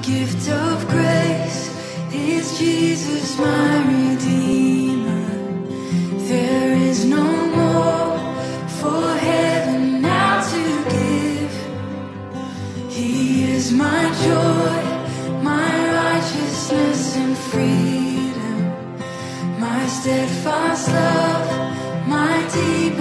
gift of grace is Jesus, my Redeemer. There is no more for heaven now to give. He is my joy, my righteousness and freedom, my steadfast love, my deep